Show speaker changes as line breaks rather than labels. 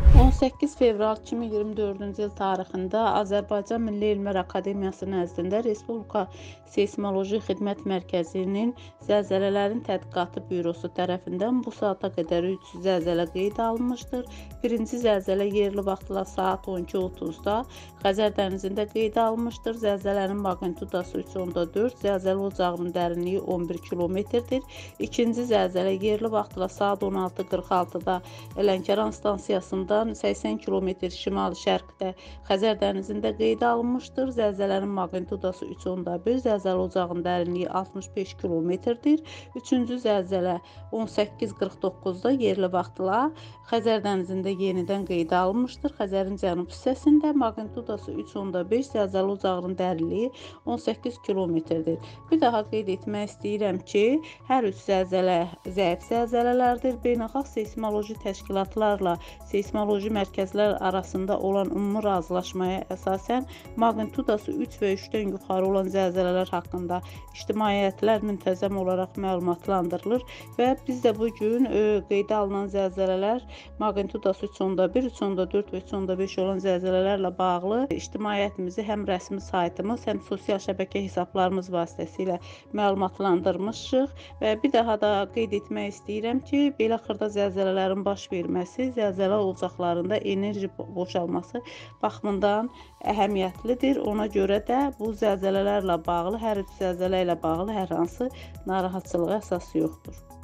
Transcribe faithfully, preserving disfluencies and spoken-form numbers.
on səkkiz fevral iki min iyirmi dördüncü il tarixində Azərbaycan Milli Elmlər Akademiyası nəzdində Respublika Seysmoloji Xidmət Mərkəzinin Zəlzələlərin Tədqiqatı Bürosu tərəfindən bu saata qədər üç zəlzələ qeydə alınmışdır. Birinci zəlzələ yerli vaxtla saat on iki otuzda Xəzər dənizində qeydə alınmışdır. Zəlzələnin maqnitudası üç nöqtə dörd, zəlzələ ocağının dərinliyi on bir kilometrdir. İkinci zəlzələ yerli vaxtla saat on altı qırx altıda Lənkəran stansiyasından səksən kilometr şimal-şərqdə Xəzər dənizində qeydə alınmışdır. Zəlzələnin maqnitudası üç nöqtə bir, zəlzələ ocağının dərinliyi altmış beş kilometrdir. Üçüncü zəlzələ on səkkiz qırx doqquzda yerli vaxtla Xəzər dənizində yenidən qeydə alınmışdır. Xəzərin cənub hissəsində maqnitudası üç nöqtə beş, zəlzələ ocağının dərinliyi on səkkiz kilometrdir. Bir daha qeyd etmək istəyirəm ki, hər üç zəlzələ zəif zəlzələlərdir. Beynəlxalq seysmoloji təşkilatlarla seysmoloji mərkəzlər arasında olan ümumi razılaşmaya əsasən maqnitudası üç və üçdən yuxarı olan zəlzələlər haqqında ictimaiyyətlər müntəzəm olaraq məlumatlandırılır və biz də bu gün e, qeydə alınan zəlzələlər maqnitudası üç nöqtə bir, üç nöqtə dörd və üç nöqtə beş olan zəlzələlərlə bağlı ictimaiyyətimizi həm rəsmi saytımız, həm sosial şəbəkə hesablarımız vasitəsilə məlumatlandırmışıq və bir daha da qeyd etmək istəyirəm ki, belə xırda zəlzələlərin baş verməsi zəlzələ ocaqlarında enerji boşalması baxımından əhəmiyyətlidir. Ona görə də bu zəlzələlərlə bağlı, hər üç zəlzələ ilə bağlı hər hansı narahatçılığa əsas yoxdur.